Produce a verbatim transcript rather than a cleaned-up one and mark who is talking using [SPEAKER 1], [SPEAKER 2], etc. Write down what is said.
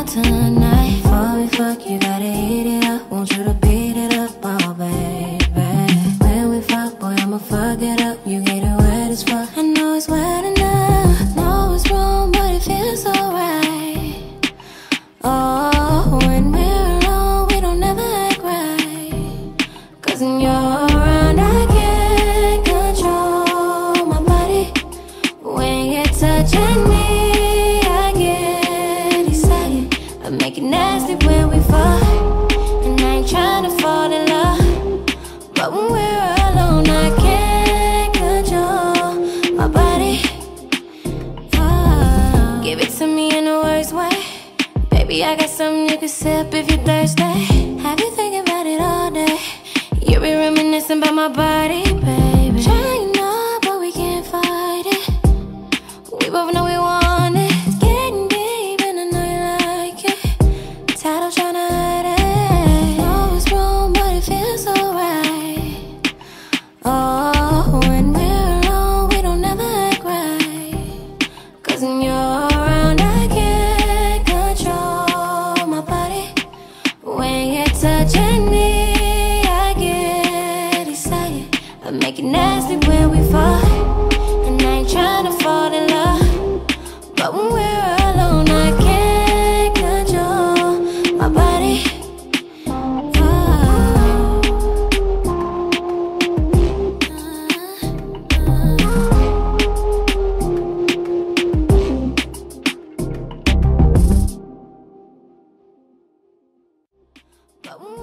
[SPEAKER 1] out tonight. Before we fuck, you gotta eat it up. Want you to beat it up, oh baby. When we fuck, boy, I'ma fuck it up. You get it wet as fuck. I know it's wet enough. Know it's wrong, but it feels so right. Oh, when we're alone, we don't ever act right. Cause when you're around, I can't control my body. When you're touching me, I get excited. I make it nasty when we fuck, and I ain't tryna fall in love. But when we're alone, I can't control my body. Oh, give it to me in the worst way. Baby, I got something you can sip if you're thirsty. Have you thinking about it all day? You be reminiscing about my body, baby. Trying not, but we can't fight it. We both know we want it. It's getting deep and I know you like it. Tired of trying to hide it. Know it's wrong, but it feels so right. Oh, when we're alone, we don't ever act right. Cause when you're around, I can't control my body. When you're touching me, I get excited. I make it nasty when we fuck, and I ain't tryna fall in love. But when we're alone, I can't control my body. But when